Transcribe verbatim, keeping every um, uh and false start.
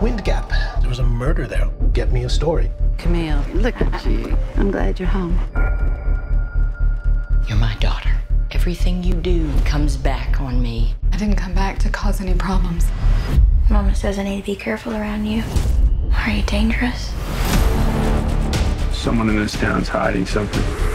Wind Gap. There was a murder there. Get me a story. Camille, look at you. I'm glad you're home. You're my daughter. Everything you do comes back on me. I didn't come back to cause any problems. Mama says I need to be careful around you. Are you dangerous? Someone in this town's hiding something.